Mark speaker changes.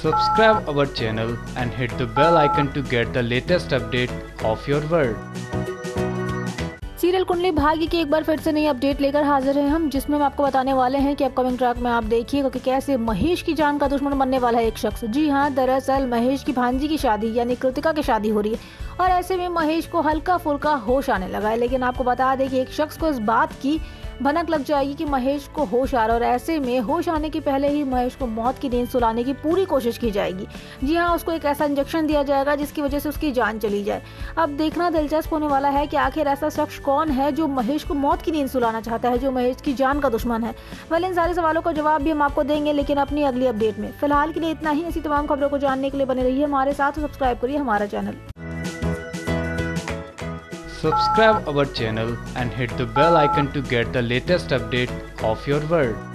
Speaker 1: Subscribe our channel and hit the bell icon to get the latest update of your world.
Speaker 2: Serial Kundali Bhagya की एक बार फिर से नई update लेकर हाजिर हैं हम, जिसमें हम आपको बताने वाले हैं कि अपकमिंग ट्रैक में आप देखिएगा कि कैसे महेश की जान का दुश्मन बनने वाला है एक शख्स। जी हाँ, दरअसल महेश की भांजी की शादी यानी कृतिका की शादी हो रही है और ऐसे में महेश को हल्का फुल्का होश आने लगा है। लेकिन आपको बता दें कि एक शख्स को इस बात की भनक लग जाएगी कि महेश को होश आ रहा है और ऐसे में होश आने के पहले ही महेश को मौत की नींद सुलाने की पूरी कोशिश की जाएगी। जी हाँ, उसको एक ऐसा इंजेक्शन दिया जाएगा जिसकी वजह से उसकी जान चली जाए। अब देखना दिलचस्प होने वाला है कि आखिर ऐसा शख्स कौन है जो महेश को मौत की नींद सुलाना चाहता है, जो महेश की जान का दुश्मन है। वेल, इन सारे सवालों का जवाब भी हम आपको देंगे, लेकिन अपनी अगली अपडेट में। फिलहाल के लिए इतना ही। ऐसी तमाम खबरों को जानने के लिए बने रहिए हमारे साथ और सब्सक्राइब करिए हमारा channel.
Speaker 1: Subscribe our channel and hit the bell icon to get the latest update of your world.